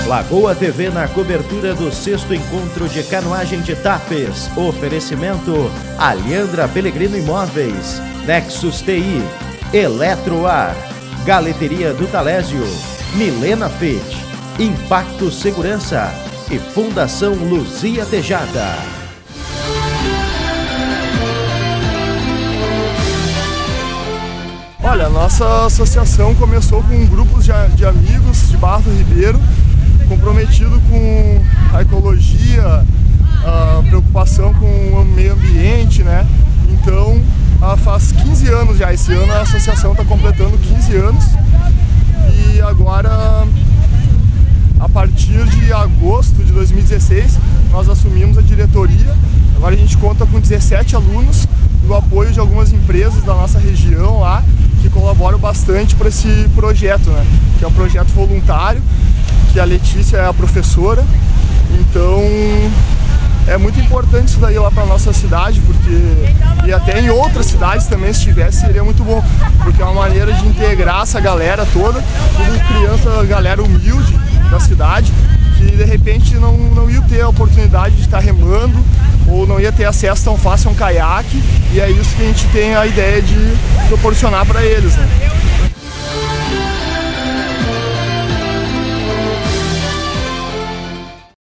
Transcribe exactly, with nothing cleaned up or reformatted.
Lagoa T V na cobertura do sexto encontro de canoagem de Tapes. Oferecimento Aliandra Pellegrino Imóveis, Nexus T I, Eletroar, Galeteria do Talésio, Milena Fit, Impacto Segurança e Fundação Luzia Tejada. Olha, a nossa associação começou com grupos de, de amigos de Barra do Ribeiro, comprometido com a ecologia, a preocupação com o meio ambiente, né? Então, faz quinze anos já, esse ano a associação está completando quinze anos e agora, a partir de agosto de dois mil e dezesseis, nós assumimos a diretoria. Agora a gente conta com dezessete alunos e o apoio de algumas empresas da nossa região lá, que colaboram bastante para esse projeto, né? Que é um projeto voluntário, que a Letícia é a professora. Então é muito importante isso daí lá para nossa cidade, porque e até em outras cidades também, se tivesse, seria muito bom, porque é uma maneira de integrar essa galera toda, tudo criança, galera humilde da cidade, que de repente não, não ia ter a oportunidade de estar remando, ou não ia ter acesso tão fácil a um caiaque, e é isso que a gente tem a ideia de proporcionar para eles, né?